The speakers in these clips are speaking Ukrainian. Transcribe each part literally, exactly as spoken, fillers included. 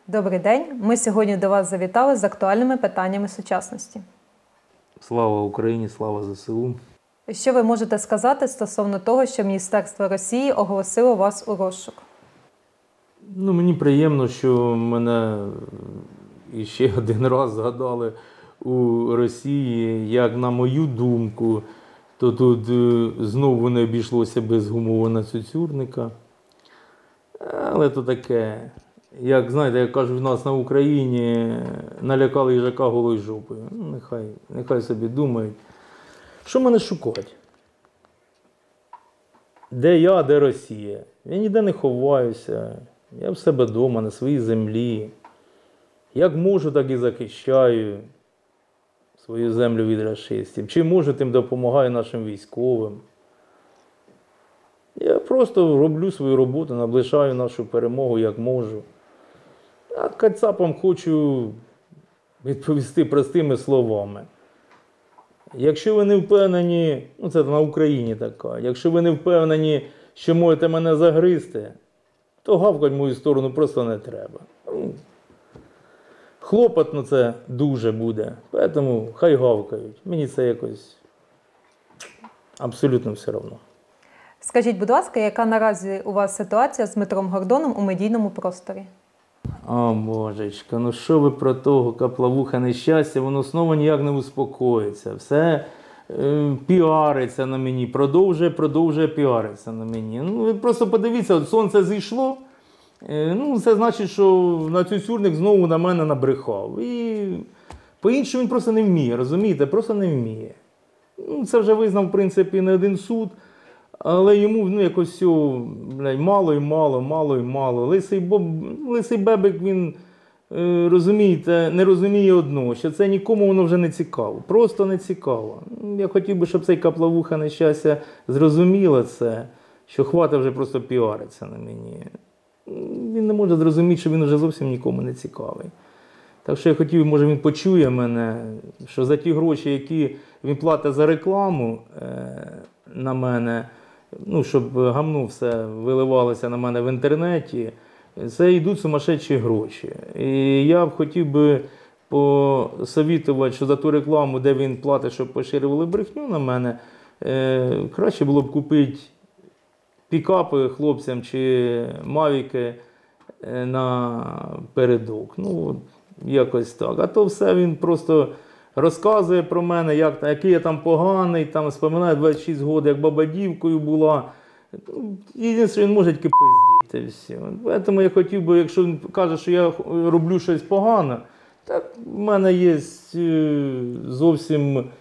Добрий день. Ми сьогодні до вас завітали з актуальними питаннями сучасності. Слава Україні, слава зе се у. Що ви можете сказати стосовно того, що Міністерство Росії оголосило вас у розшук? Ну, мені приємно, що мене іще один раз згадали у Росії. Як на мою думку, то тут знову не обійшлося без гумового цюцюрника. Але то таке. Як, знаєте, як кажуть, в нас на Україні налякали їжака голою жопою. Ну, нехай, нехай собі думають. Що мене шукати? Де я, де Росія? Я ніде не ховаюся. Я в себе вдома, на своїй землі. Як можу, так і захищаю свою землю від рашистів. Чи можу, тим допомагаю нашим військовим. Я просто роблю свою роботу, наближаю нашу перемогу, як можу. А кацапам хочу відповісти простими словами. Якщо ви не впевнені, ну це на Україні така, якщо ви не впевнені, що можете мене загризти, то гавкать в мою сторону просто не треба. Хлопотно це дуже буде, тому хай гавкають. Мені це якось абсолютно все одно. Скажіть, будь ласка, яка наразі у вас ситуація з Дмитром Гордоном у медійному просторі? О, божечка, ну що ви про того каплавуха нещастя, воно знову ніяк не успокоїться. Все е, піариться на мені, продовжує, продовжує піариться на мені. Ну, ви просто подивіться, от сонце зійшло, е, ну, це значить, що на цюцюрник знову на мене набрехав. І по-іншому він просто не вміє, розумієте, просто не вміє. Ну, це вже визнав, в принципі, не один суд. Але йому ну, якось все, блядь, мало і мало, мало і мало. Лисий, Боб, Лисий Бебик, він, е, розумієте, не розуміє одного, що це нікому воно вже не цікаво. Просто не цікаво. Я хотів би, щоб цей каплавуха нещастя зрозуміло це, що хватить вже просто піариться на мені. Він не може зрозуміти, що він вже зовсім нікому не цікавий. Так що я хотів, може він почує мене, що за ті гроші, які він платить за рекламу е, на мене, ну, щоб гамно все виливалося на мене в інтернеті, це йдуть сумасшедші гроші. І я б хотів би посовітувати, що за ту рекламу, де він платить, щоб поширювали брехню на мене, е, краще було б купити пікапи хлопцям чи мавіки на передок. Ну, якось так. А то все він просто розказує про мене, як, який я там поганий, там вспоминає двадцять шість років, як баба дівкою була. Єдине, що він може тільки пиздіти. Все. Тому я хотів би, якщо він каже, що я роблю щось погане, так в мене є зовсім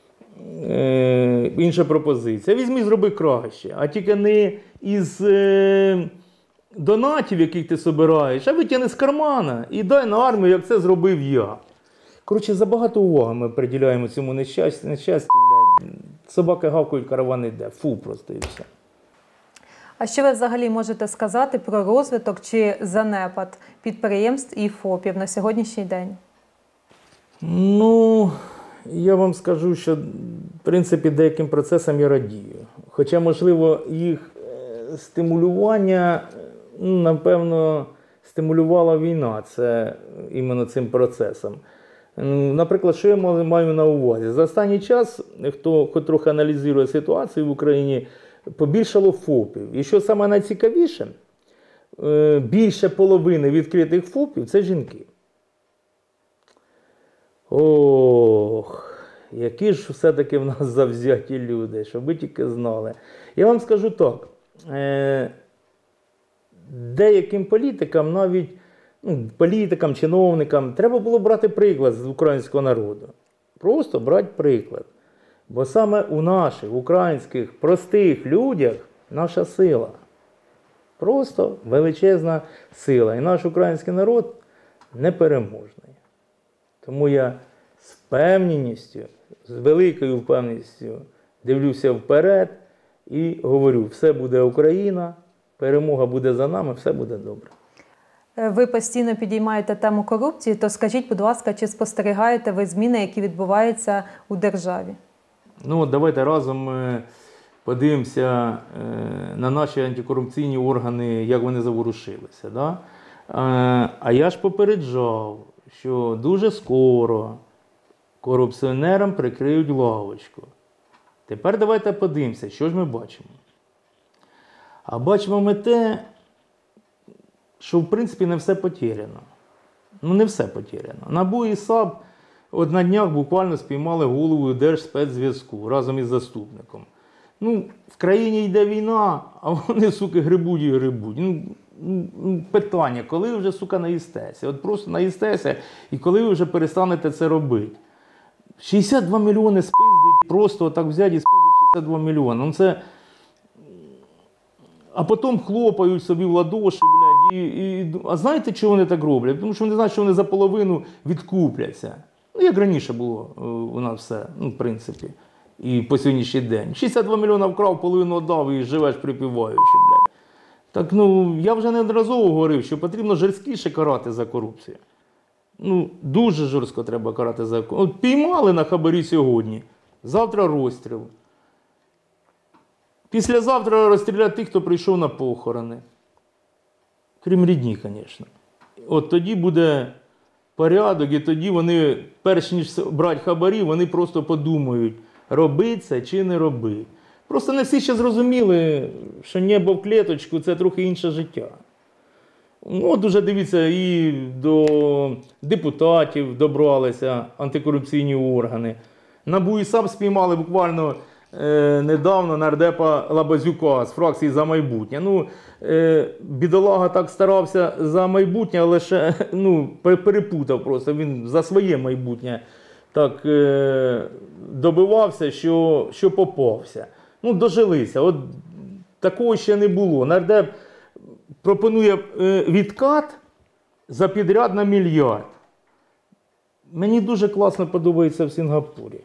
е, інша пропозиція. Візьми, зроби краще, а тільки не із е, донатів, яких ти собираєш, а витягни з кармана і дай на армію, як це зробив я. Коротше, забагато уваги ми приділяємо цьому нещастю, нещастю, блядь. Собаки гавкають, караван йде. Фу, просто і все. А що ви взагалі можете сказати про розвиток чи занепад підприємств і ФОПів на сьогоднішній день? Ну, я вам скажу, що, в принципі, деяким процесам я радію. Хоча, можливо, їх стимулювання, ну, напевно, стимулювала війна, це іменно цим процесом. Наприклад, що я маю на увазі? За останній час, хто хоч трохи аналізує ситуацію в Україні, побільшало ФОПів. І що саме найцікавіше, більше половини відкритих ФОПів – це жінки. Ох, які ж все-таки в нас завзяті люди, щоб ви тільки знали. Я вам скажу так, деяким політикам навіть, ну, політикам, чиновникам, треба було брати приклад з українського народу. Просто брати приклад. Бо саме у наших, українських, простих людях наша сила. Просто величезна сила. І наш український народ непереможний. Тому я з впевненістю, з великою впевненістю дивлюся вперед і говорю, все буде Україна, перемога буде за нами, все буде добре. Ви постійно підіймаєте тему корупції, то скажіть, будь ласка, чи спостерігаєте ви зміни, які відбуваються у державі? Ну, давайте разом подивимося на наші антикорупційні органи, як вони заворушилися. Да? А я ж попереджав, що дуже скоро корупціонерам прикриють лавочку. Тепер давайте подивимося, що ж ми бачимо. А бачимо ми те, що в принципі не все потеряно. Ну не все потеряно. НАБУ і САП от на днях буквально спіймали голову Держспецзв'язку разом із заступником. Ну, в країні йде війна, а вони, суки, грибуть і грибуть. Ну, ну, питання, коли ви вже, сука, наїстеся? От просто наїстеся, і коли ви вже перестанете це робити? шістдесят два мільйони спиздить, просто отак взяти і спиздить шістдесят два мільйони. Ну, це... А потім хлопають собі в ладоші, блядь, і, і... А знаєте, чого вони так роблять? Тому що вони знають, що вони за половину відкупляться. Ну, як раніше було у нас все, ну, в принципі, і по сьогоднішній день. шістдесят два мільйона вкрав, половину віддав і живеш припіваючи, блядь. Так, ну, я вже неодноразово говорив, що потрібно жорсткіше карати за корупцію. Ну, дуже жорстко треба карати за корупцію. От піймали на хабарі сьогодні, завтра розстріл. Післязавтра розстрілять тих, хто прийшов на похорони. Крім рідні, звісно. От тоді буде порядок, і тоді вони, перш ніж брати хабарі, вони просто подумають, робити це чи не робити. Просто не всі ще зрозуміли, що небо в клеточку – це трохи інше життя. Ну, от уже дивіться, і до депутатів добралися антикорупційні органи. НАБУ і САП спіймали буквально е, недавно нардепа Лабазюка з фракції «За майбутнє». Ну, е, бідолага так старався за майбутнє, але ще ну, перепутав просто, він за своє майбутнє так е, добивався, що, що попався. Ну, дожилися. От такого ще не було. Нардеп пропонує е, відкат за підряд на мільярд. Мені дуже класно подобається в Сінгапурі.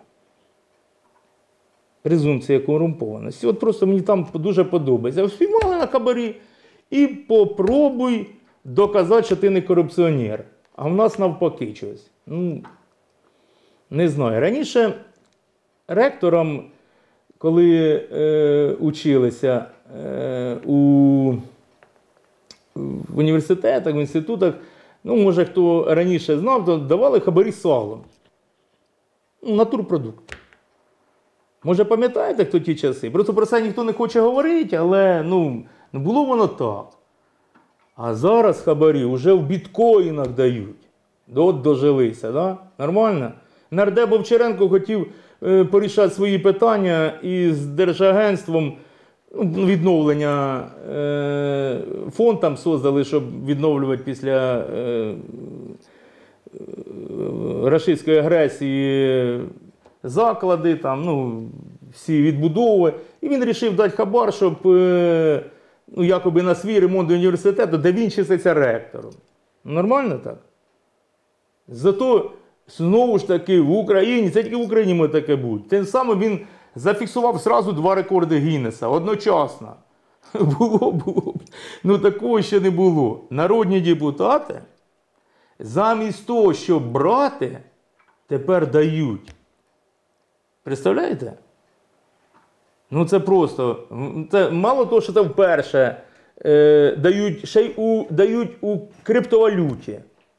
Презумпція корумпованості. От просто мені там дуже подобається. Спіймали на хабарі і попробуй доказати, що ти не корупціонер. А в нас навпаки щось. Ну, не знаю. Раніше ректорам, коли е, училися е, у, в університетах, в інститутах, ну, може, хто раніше знав, то давали хабарі салом. Ну, натурпродукт. Може, пам'ятаєте, хто ті часи? Просто про це ніхто не хоче говорити, але, ну, було воно так. А зараз хабарі вже в біткоїнах дають. От дожилися, да? Нормально? Нардеп Вовчаренко хотів е, порішати свої питання із Держагентством, ну, відновлення, е, фонд там создали, щоб відновлювати після е, рашистської агресії заклади, там, ну, всі відбудови. І він вирішив дати хабар, щоб е, ну, якоби на свій ремонт університету, де він числиться ректором. Нормально так? Зато знову ж таки в Україні, це тільки в Україні може таке бути. Тим самим він зафіксував одразу два рекорди Гіннеса одночасно. Було, було. Ну такого ще не було. Народні депутати замість того, щоб брати, тепер дають. Представляєте? Ну це просто, це мало того, що це вперше е, дають, ще й у, дають у криптовалюті.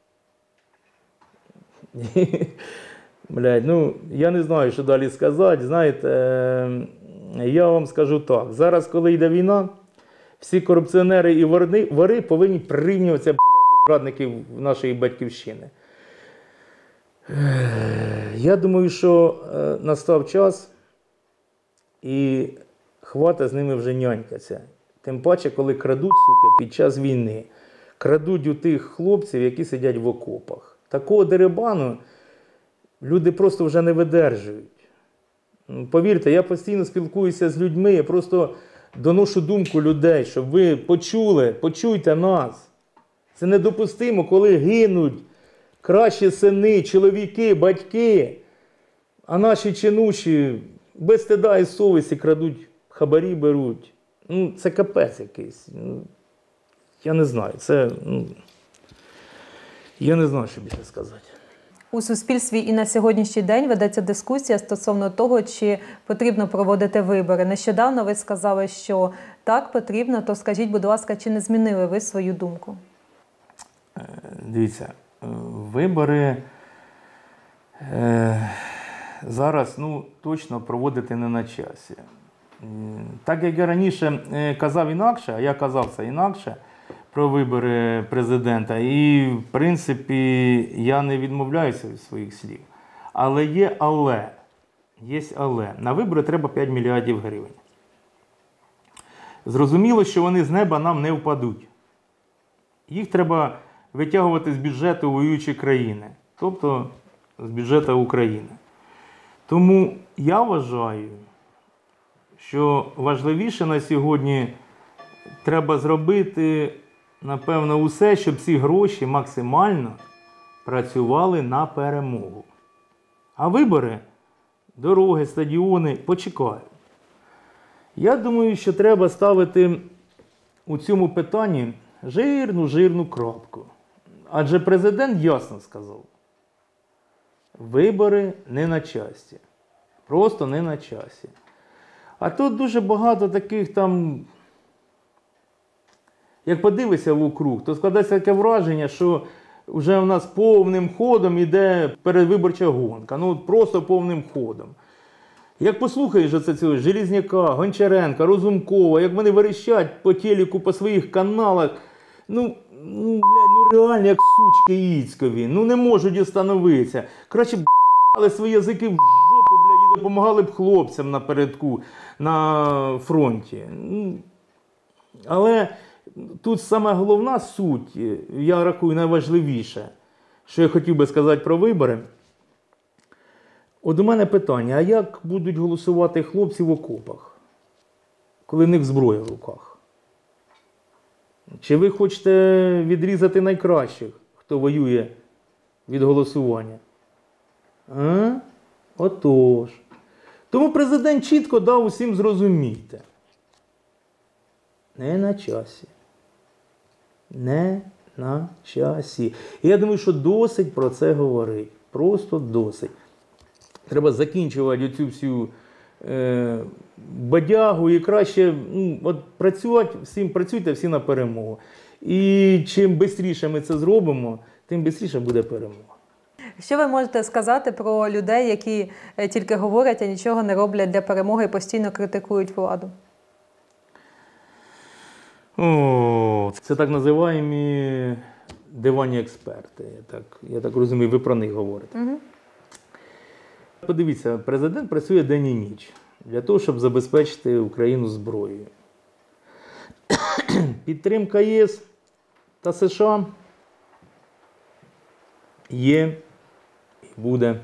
Блядь, ну, я не знаю, що далі сказати. Знаєте, е, я вам скажу так. Зараз, коли йде війна, всі корупціонери і вори, вори повинні прирівнюватися, блядь, до зрадників нашої батьківщини. Е, я думаю, що е, настав час і хватить з ними вже нянькатися. Тим паче, коли крадуть, сука, під час війни. Крадуть у тих хлопців, які сидять в окопах. Такого дерибану люди просто вже не видержують. Повірте, я постійно спілкуюся з людьми, я просто доношу думку людей, щоб ви почули, почуйте нас. Це недопустимо, коли гинуть кращі сини, чоловіки, батьки, а наші чинуші без стида і совісті крадуть, хабарі беруть. Ну, це капець якийсь. Ну, я не знаю, це... Ну, я не знаю, що більше сказати. У суспільстві і на сьогоднішній день ведеться дискусія стосовно того, чи потрібно проводити вибори. Нещодавно ви сказали, що так, потрібно, то скажіть, будь ласка, чи не змінили ви свою думку? Дивіться, вибори е, зараз ну, точно проводити не на часі. Так як я раніше казав інакше, а я казав це інакше про вибори президента, і в принципі я не відмовляюся від своїх слів. Але є але. Є але. На вибори треба п'ять мільярдів гривень. Зрозуміло, що вони з неба нам не впадуть. Їх треба витягувати з бюджету воюючої країни, тобто з бюджету України. Тому я вважаю, що важливіше на сьогодні треба зробити, напевно, усе, щоб ці гроші максимально працювали на перемогу. А вибори, дороги, стадіони почекають. Я думаю, що треба ставити у цьому питанні жирну-жирну крапку. Адже президент ясно сказав, вибори не на часі. Просто не на часі. А тут дуже багато таких там, як подивишся вокруг, то складається таке враження, що вже в нас повним ходом іде передвиборча гонка. Ну, просто повним ходом. Як послухаєш оце цього Железняка, Гончаренка, Розумкова, як вони верещать по телеку, по своїх каналах, ну, ну, блядь, ну реально як сучки іцькові, ну не можуть остановитися. Краще б б***ли свої язики в жопу, блядь, і допомагали б хлопцям напередку, на фронті. Але тут саме головна суть, я рахую, найважливіше, що я хотів би сказати про вибори. От у мене питання, а як будуть голосувати хлопці в окопах, коли в них зброя в руках? Чи ви хочете відрізати найкращих, хто воює від голосування? А? Отож. Тому президент чітко дав усім зрозуміти. Не на часі. Не на часі. І я думаю, що досить про це говорить. Просто досить. Треба закінчувати цю всю е, бадягу і краще ну, от працювати, всім працюйте всі на перемогу. І чим швидше ми це зробимо, тим швидше буде перемога. Що ви можете сказати про людей, які тільки говорять, а нічого не роблять для перемоги і постійно критикують владу? О, це так називаємо диванні експерти. Я так, я так розумію, ви про них говорите. Угу. Подивіться, президент працює день і ніч для того, щоб забезпечити Україну зброєю. Підтримка ЄС та США є і буде.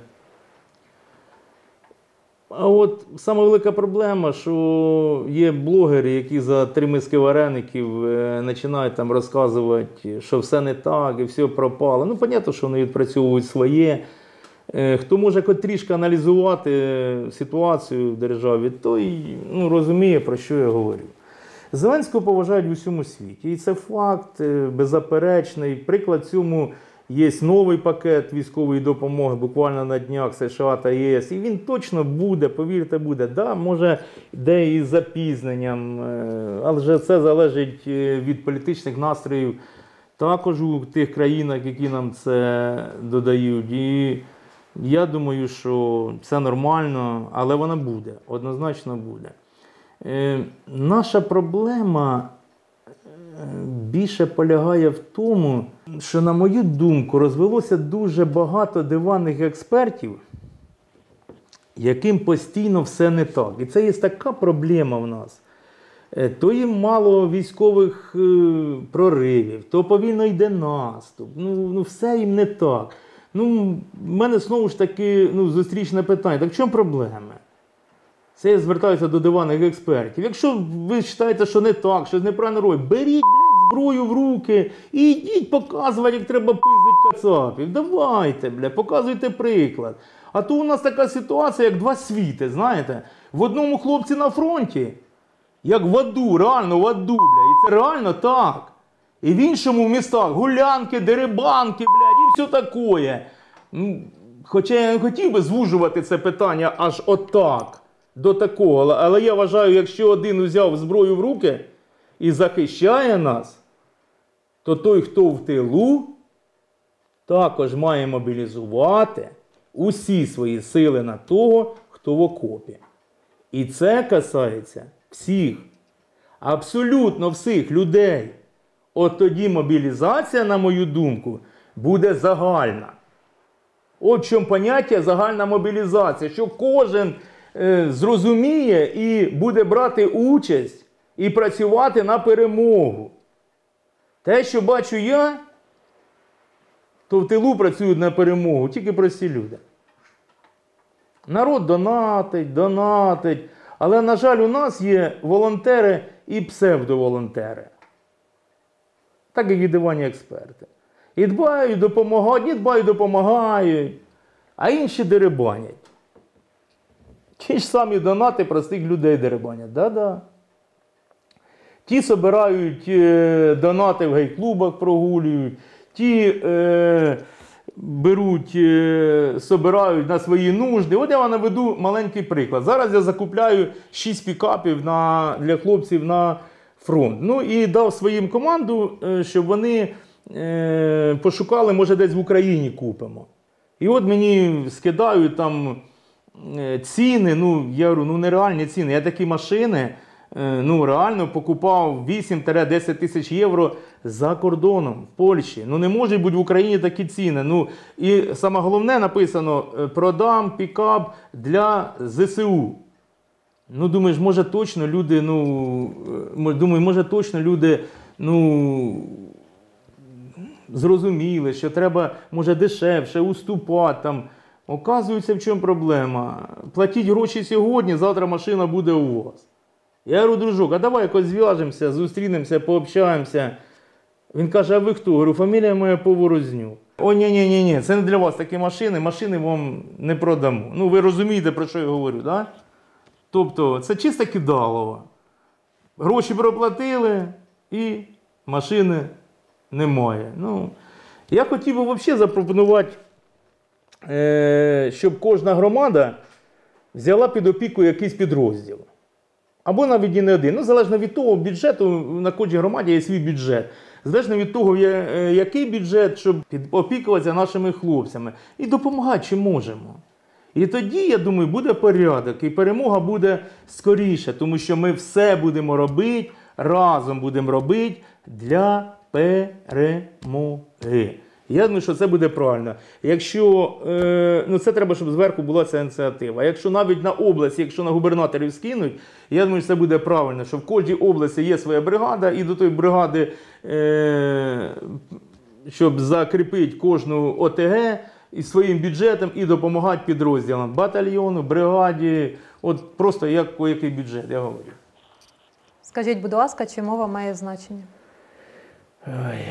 А от сама велика проблема, що є блогери, які за три миски вареників е, починають там розказувати, що все не так і все пропало. Ну, понятно, що вони відпрацьовують своє. Е, хто може хоч трішки аналізувати ситуацію в державі, той ну, розуміє, про що я говорю. Зеленського поважають в усьому світі. І це факт беззаперечний. Приклад цьому є новий пакет військової допомоги, буквально на днях США та ЄС. І він точно буде, повірте, буде. Да, може, йде із запізненням, але це залежить від політичних настроїв також у тих країнах, які нам це додають. І я думаю, що це нормально, але вона буде, однозначно буде. Е, наша проблема більше полягає в тому, що, на мою думку, розвелося дуже багато диванних експертів, яким постійно все не так. І це є така проблема в нас. Е, то їм мало військових е, проривів, то повільно йде наступ. Ну, ну все їм не так. Ну, в мене знову ж таки ну, зустрічне питання. Так в чому проблема? Це я звертаюся до диванних експертів. Якщо ви вважаєте, що не так, що неправильно робить, беріть, блядь, зброю в руки і йдіть показувати, як треба пиздить кацапів. Давайте, блядь, показуйте приклад. А то у нас така ситуація, як два світи, знаєте. В одному хлопці на фронті, як в аду, реально в аду, блядь. І це реально так. І в іншому в містах гулянки, дерибанки, блядь, і все таке. Ну, хоча я не хотів би звужувати це питання аж отак. До такого. Але я вважаю, якщо один взяв зброю в руки і захищає нас, то той, хто в тилу, також має мобілізувати усі свої сили на того, хто в окопі. І це касається всіх, абсолютно всіх людей. От тоді мобілізація, на мою думку, буде загальна. От в чому поняття загальна мобілізація, що кожен е, зрозуміє і буде брати участь і працювати на перемогу. Те, що бачу я, то в тилу працюють на перемогу тільки прості люди. Народ донатить, донатить, але, на жаль, у нас є волонтери і псевдоволонтери. Так, як і дивані експерти. І дбають, допомагають, і дбають, допомагають, а інші дерибанять. Ті ж самі донати простих людей дерибанять. Да-да. Ті собирають е, донати в гей-клубах, прогулюють, ті е, беруть, е, собирають на свої нужди. От я вам наведу маленький приклад. Зараз я закупляю шість пікапів на, для хлопців на фронт. Ну і дав своїм команду, е, щоб вони е, пошукали, може десь в Україні купимо. І от мені скидають там е, ціни, ну я говорю, ну нереальні ціни. Я такі машини, ну реально покупав вісім-десять тисяч євро за кордоном в Польщі. Ну не можуть бути в Україні такі ціни. Ну і саме головне написано, продам пікап для зе се у. Ну думаєш, може точно люди, ну, думаю, може точно люди, ну, зрозуміли, що треба, може, дешевше, уступати там. Оказується, в чому проблема. Платіть гроші сьогодні, завтра машина буде у вас. Я говорю, дружок, а давай якось зв'яжемося, зустрінемося, пообщаємося. Він каже, а ви хто? Говорю, фамілія моя Поворознюк. О, ні-ні-ні, це не для вас такі машини, машини вам не продамо. Ну, ви розумієте, про що я говорю, так? Да? Тобто, це чисто кидалово. Гроші проплатили і машини немає. Ну, я хотів би взагалі запропонувати, е- щоб кожна громада взяла під опіку якийсь підрозділ. Або навіть і не один. Ну, залежно від того, бюджету, на кожній громаді є свій бюджет. Залежно від того, який бюджет, щоб опікуватися нашими хлопцями. І допомагати, чи можемо. І тоді, я думаю, буде порядок. І перемога буде скоріше. Тому що ми все будемо робити, разом будемо робити для перемоги. Я думаю, що це буде правильно. Якщо, е, ну це треба, щоб зверху була ця ініціатива. А якщо навіть на область, якщо на губернаторів скинуть, я думаю, що це буде правильно, що в кожній області є своя бригада, і до тої бригади, е, щоб закріпити кожну о те ге із своїм бюджетом і допомагати підрозділам, батальйону, бригаді, от просто як який бюджет, я говорю. Скажіть, будь ласка, чи мова має значення? Ой.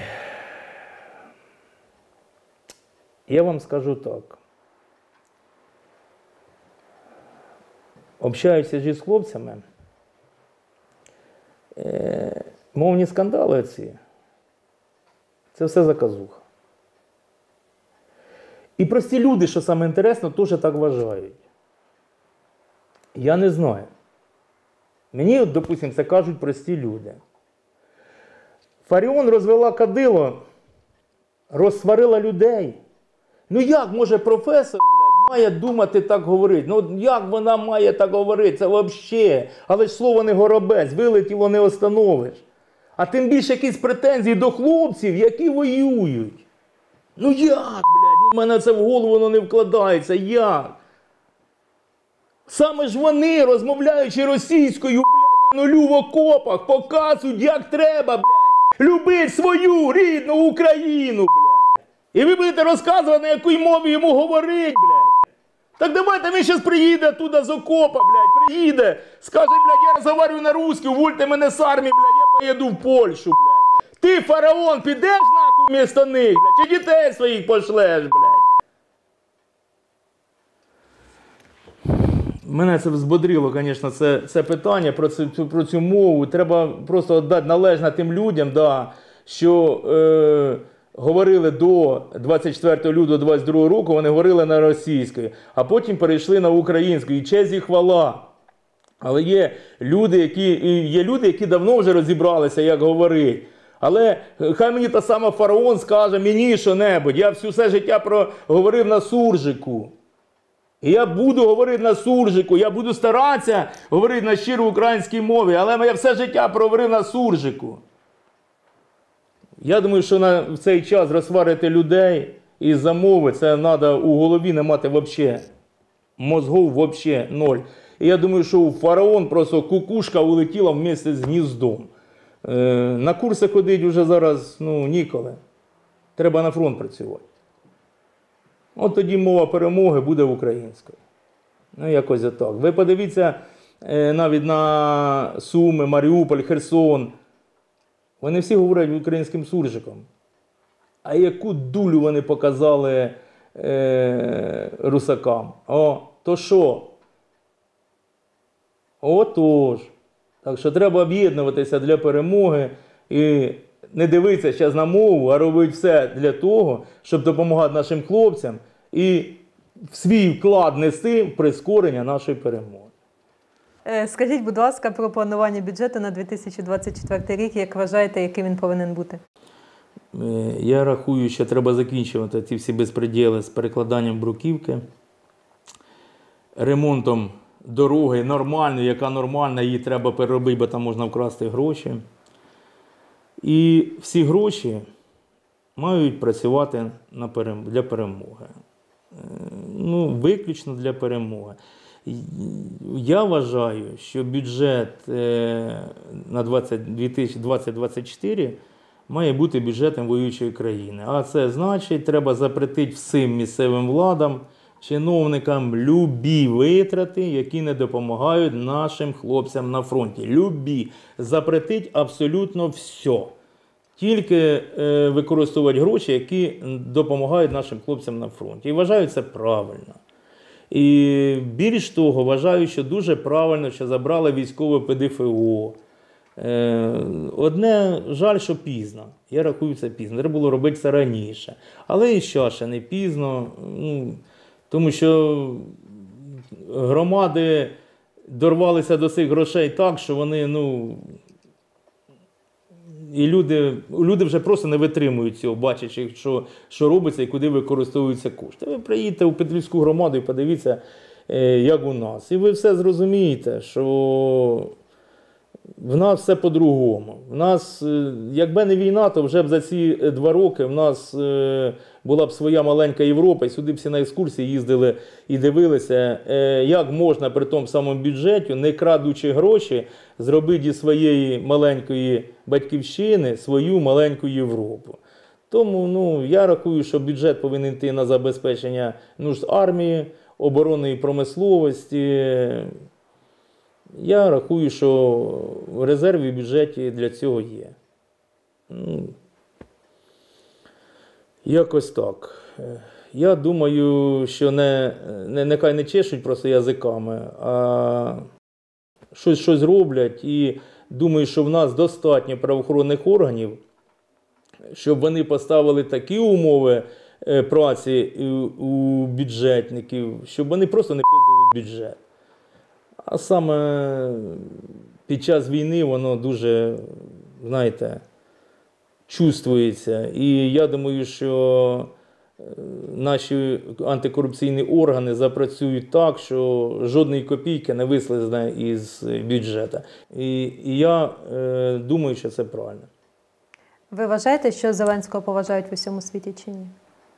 Я вам скажу так. Общаюся ж із хлопцями. Е, мовні скандали ці. Це все заказуха. І прості люди, що саме інтересно, теж так вважають. Я не знаю. Мені, от, допустим, це кажуть прості люди. Фаріон розвела кадило, розсварила людей. Ну як може професор, блядь, має думати так говорити? Ну як вона має так говорити? Це взагалі. Але ж слово не горобець, вилетіло не остановиш. А тим більше якісь претензії до хлопців, які воюють. Ну як, блядь, ну в мене це в голову воно не вкладається, як? Саме ж вони, розмовляючи російською, блядь, на нулю в окопах, показують, як треба, блядь, любити свою рідну Україну, блядь. І ви будете розказувати, на якій мові йому говорить, блядь. Так давайте він зараз приїде туди з окопа, блядь, приїде, скаже, блядь, я розговорю на русській, увольте мене з армії, блядь, я поїду в Польщу, блядь. Ти, фараон, підеш нахуй вмісто них, блядь, чи дітей своїх пошлеш, блядь. Мене це взбодрило, звісно, це, це питання про цю, про цю мову. Треба просто віддати належне тим людям, да, що е, говорили до двадцять четвертого лютого двадцять другого року, вони говорили на російській, а потім перейшли на українську. І честь і хвала. Але є люди, які, є люди, які давно вже розібралися, як говорити. Але хай мені та сама Фараон скаже мені що-небудь. Я всю все життя проговорив на суржику. І я буду говорити на суржику, я буду старатися говорити на щирій українській мові, але я все життя проговорив на суржику. Я думаю, що на, в цей час розсварити людей із-за мови, це треба у голові не мати взагалі. Мозгов взагалі ноль. І я думаю, що у Фараон просто кукушка улетіла вместе з гніздом. Е, на курси ходить вже зараз ну, ніколи. Треба на фронт працювати. От тоді мова перемоги буде українською. Ну, якось отак. Ви подивіться е, навіть на Суми, Маріуполь, Херсон. Вони всі говорять українським суржиком. А яку дулю вони показали е, русакам? О, то що? Отож. Так що треба об'єднуватися для перемоги і не дивитися зараз на мову, а робити все для того, щоб допомагати нашим хлопцям і в свій вклад нести в прискорення нашої перемоги. Скажіть, будь ласка, про планування бюджету на дві тисячі двадцять четвертий рік, як вважаєте, яким він повинен бути? Я рахую, що треба закінчувати ці всі безпреділи з перекладанням бруківки, ремонтом дороги нормальної, яка нормальна, її треба переробити, бо там можна вкрасти гроші. І всі гроші мають працювати на перем... для перемоги. Ну, виключно для перемоги. Я вважаю, що бюджет на дві тисячі двадцять - двадцять чотири має бути бюджетом воюючої країни. А це значить, треба запретити всім місцевим владам, чиновникам любі витрати, які не допомагають нашим хлопцям на фронті. Любі. Запретить абсолютно все. Тільки е, використовувати гроші, які допомагають нашим хлопцям на фронті. І вважаю це правильно. І більш того, вважаю, що дуже правильно, що забрали військове Пе Де Фе О. Е, одне, жаль, що пізно. Я рахую, це пізно. Треба було робити це раніше. Але і ще ще не пізно. Ну, тому що громади дорвалися до цих грошей так, що вони, ну, і люди, люди вже просто не витримують цього, бачачи, що, що робиться і куди використовуються кошти. Ви приїдете у Петрівську громаду і подивіться, як у нас. І ви все зрозумієте, що в нас все по-другому. В нас, якби не війна, то вже б за ці два роки в нас була б своя маленька Європа, і сюди всі на екскурсії їздили і дивилися, як можна при тому самому бюджеті, не крадучи гроші, зробити зі своєї маленької батьківщини свою маленьку Європу. Тому ну, я рахую, що бюджет повинен йти на забезпечення нужд армії, оборонної промисловості. Я рахую, що в резерві в бюджеті для цього є. Ну, якось так. Я думаю, що не, не, нехай не чешуть просто язиками, а щось, щось роблять. І думаю, що в нас достатньо правоохоронних органів, щоб вони поставили такі умови праці у бюджетників, щоб вони просто не пиздили бюджет. А саме під час війни воно дуже, знаєте, чувствується. І я думаю, що наші антикорупційні органи запрацюють так, що жодної копійки не вислизне із бюджету. І, і я е, думаю, що це правильно. Ви вважаєте, що Зеленського поважають в усьому світі чи ні?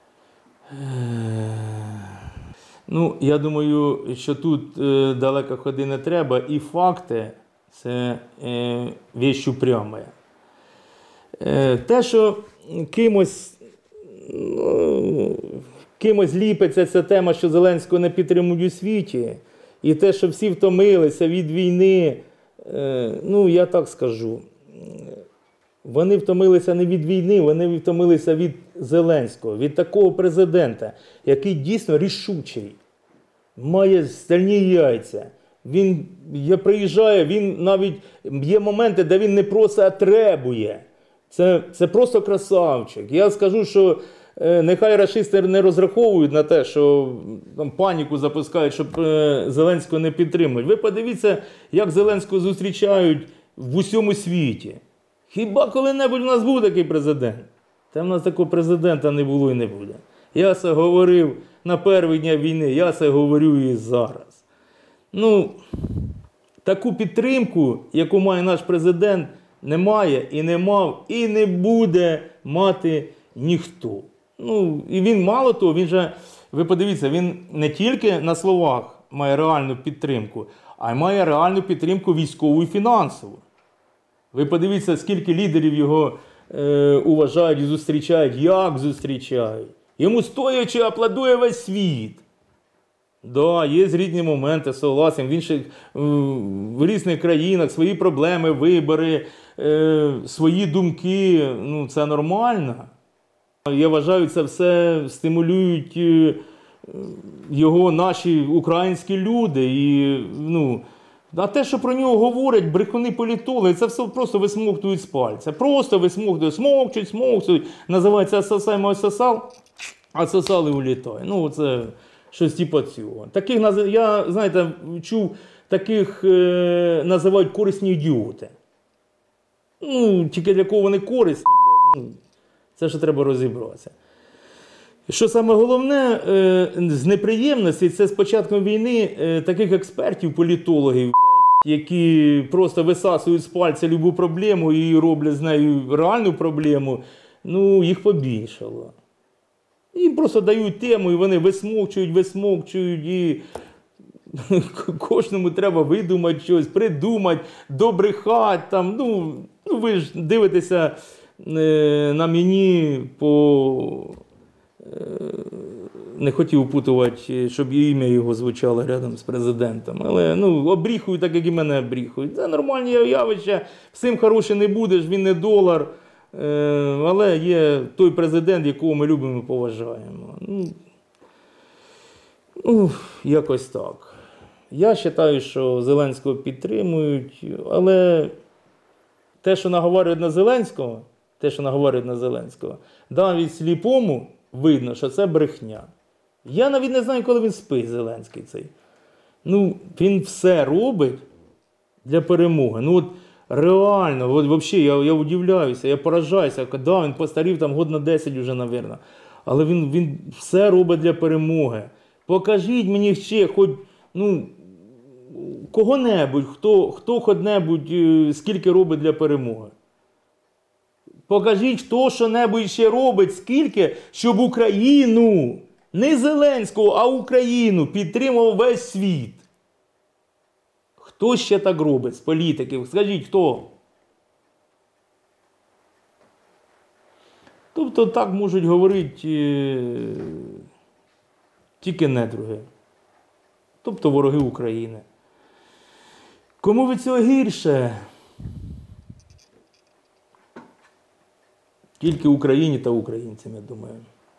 Ну, я думаю, що тут е, далеко ходи не треба, і факти – це е, віщ упряма. Е, те, що кимось, ну, кимось ліпиться ця тема, що Зеленського не підтримують у світі, і те, що всі втомилися від війни, е, ну, я так скажу, вони втомилися не від війни, вони втомилися від Зеленського, від такого президента, який дійсно рішучий, має стальні яйця. Він я приїжджає, він навіть, є моменти, де він не просто, а требує. Це, це просто красавчик. Я скажу, що е, нехай рашисти не розраховують на те, що там паніку запускають, щоб е, Зеленського не підтримують. Ви подивіться, як Зеленського зустрічають в усьому світі. Хіба коли-небудь у нас був такий президент? Та в нас такого президента не було і не буде. Я це говорив на перші дні війни, я це говорю і зараз. Ну, таку підтримку, яку має наш президент, немає і не мав, і не буде мати ніхто. Ну, і він мало того, він же, ви подивіться, він не тільки на словах має реальну підтримку, а й має реальну підтримку військову і фінансову. Ви подивіться, скільки лідерів його е, уважають і зустрічають, як зустрічають. Йому стоячи аплодує весь світ. Да, є різні моменти, согласен, в інших, в різних країнах свої проблеми, вибори, е, свої думки, ну це нормально. Я вважаю, це все стимулюють е, його наші українські люди. І, ну, а те, що про нього говорять брехуни політологи, це все просто висмоктують з пальця. Просто висмоктують, смокчуть, смокчуть. Називається «сосай, мой сосал», а сосал і улітає. Ну, це щось типу цього. Таких, я, знаєте, чув, таких е, називають корисні ідіоти. Ну, тільки для кого вони корисні, блядь, ну, це ще треба розібратися. Що саме головне, е, з неприємностей, це з початком війни е, таких експертів, політологів, блядь, які просто висасують з пальця любу проблему і роблять з нею реальну проблему, ну, їх побільшало. Їм просто дають тему, і вони висмокчують, висмокчують, і кожному треба видумати щось, придумати, добрехати. Там, ну, ну, ви ж дивитеся е, на мені по... Е, не хотів упутувати, щоб ім'я його звучало рядом з президентом. Але ну, обріхують так, як і мене обріхують. Це нормальні явища, всім хороше не будеш, він не долар. Але є той президент, якого ми любимо і поважаємо. Ну, ну, якось так. Я вважаю, що Зеленського підтримують, але те, що наговорюють на Зеленського, те, що наговорюють на Зеленського, навіть сліпому видно, що це брехня. Я навіть не знаю, коли він спить, Зеленський цей. Ну, він все робить для перемоги. Ну, от, реально, от, взагалі, я, я удивляюся, я поражаюся. Да, він постарів там год на десять вже, мабуть. Але він, він все робить для перемоги. Покажіть мені ще хоч, ну, кого-небудь, хто, хто хоч-небудь, скільки робить для перемоги. Покажіть, хто що-небудь ще робить, скільки, щоб Україну, не Зеленського, а Україну підтримував весь світ. Хто ще так робить з політиків? Скажіть, хто? Тобто так можуть говорити е, тільки недруги. Тобто вороги України. Кому від цього гірше? Тільки Україні та українцям, я думаю.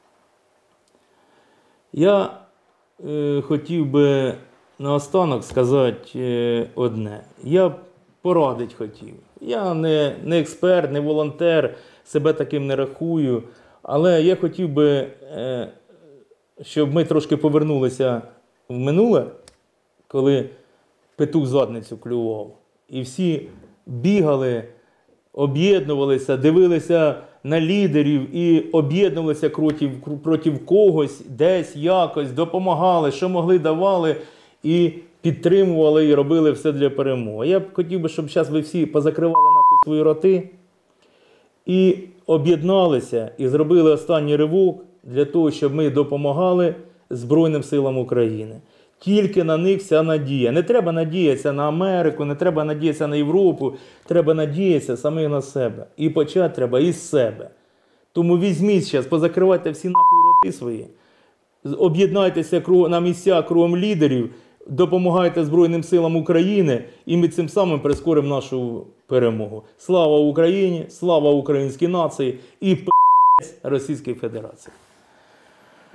Я е, хотів би наостанок сказати е, одне. Я порадити хотів. Я не, не експерт, не волонтер, себе таким не рахую. Але я хотів би, е, щоб ми трошки повернулися в минуле, коли петух задницю клював. І всі бігали, об'єднувалися, дивилися на лідерів і об'єднувалися проти, проти когось, десь, якось, допомагали, що могли, давали і підтримували, і робили все для перемоги. Я б хотів би, щоб зараз ви всі позакривали нахуй свої роти і об'єдналися, і зробили останній ривок для того, щоб ми допомагали Збройним силам України. Тільки на них вся надія. Не треба надіятися на Америку, не треба надіятися на Європу, треба надіятися самих на себе. І почати треба із себе. Тому візьміть зараз, позакривайте всі нахуй роти свої, об'єднайтеся на місця кругом лідерів, допомагайте Збройним силам України, і ми цим самим прискоримо нашу перемогу. Слава Україні, слава українській нації і п***ць Російській Федерації.